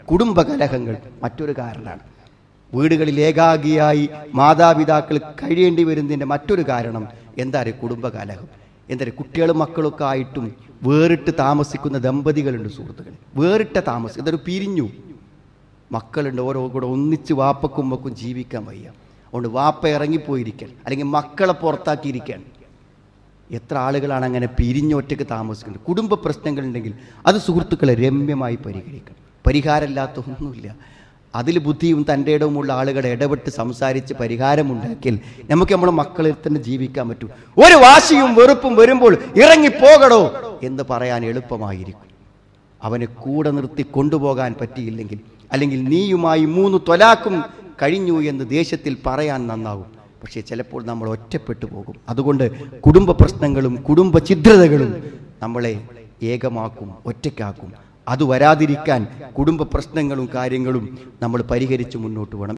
കുടുംബകലഹങ്ങൾ മറ്റൊരു കാരണമാണ്. വീടുകളിൽ ഏകാഗിയായി മാതാപിതാക്കൾ കഴിയേണ്ടി വരുന്നതിൻ്റെ മറ്റൊരു കാരണം എന്താ പറയുക? കുടുംബകലഹം. എന്താ പറയുക? കുട്ടികളും മക്കളൊക്കെ ആയിട്ടും വേറിട്ട് താമസിക്കുന്ന ദമ്പതികളുണ്ട് സുഹൃത്തുക്കൾ. വേറിട്ട താമസം, ഇതൊരു പിരിഞ്ഞു. മക്കളുണ്ട്, ഓരോ കൂടെ ഒന്നിച്ച് വാപ്പക്കുമ്പക്കും ജീവിക്കാൻ വയ്യ. അതുകൊണ്ട് വാപ്പ ഇറങ്ങിപ്പോയിരിക്കാൻ, അല്ലെങ്കിൽ മക്കളെ പുറത്താക്കിയിരിക്കാൻ. എത്ര ആളുകളാണ് അങ്ങനെ പിരിഞ്ഞൊറ്റയ്ക്ക് താമസിക്കുന്നത്? കുടുംബ പ്രശ്നങ്ങളുണ്ടെങ്കിൽ അത് സുഹൃത്തുക്കളെ രമ്യമായി പരിഹരിക്കണം. പരിഹാരമില്ലാത്ത ഒന്നുമില്ല. അതിൽ ബുദ്ധിയും തൻ്റെ ഇടവുമുള്ള ആളുകളെ ഇടപെട്ട് സംസാരിച്ച് പരിഹാരമുണ്ടാക്കിയാൽ നമുക്ക് നമ്മുടെ മക്കളിൽ തന്നെ ജീവിക്കാൻ പറ്റും. ഒരു വാശിയും വെറുപ്പും വരുമ്പോൾ ഇറങ്ങിപ്പോകടോ എന്ന് പറയാൻ എളുപ്പമായിരിക്കും. അവനെ കൂടെ നിർത്തി കൊണ്ടുപോകാൻ പറ്റിയില്ലെങ്കിൽ, അല്ലെങ്കിൽ നീയുമായി 3 ത്വലാഖും കഴിഞ്ഞു എന്ന് ദേഷ്യത്തിൽ പറയാൻ നന്നാവും. പക്ഷേ ചിലപ്പോൾ നമ്മൾ ഒറ്റപ്പെട്ടു പോകും. അതുകൊണ്ട് കുടുംബ പ്രശ്നങ്ങളും കുടുംബ ഛിദ്രതകളും നമ്മളെ ഏകമാക്കും, ഒറ്റയ്ക്കാക്കും. അത് വരാതിരിക്കാൻ കുടുംബ പ്രശ്നങ്ങളും കാര്യങ്ങളും നമ്മൾ പരിഹരിച്ച് മുന്നോട്ട് പോകണം.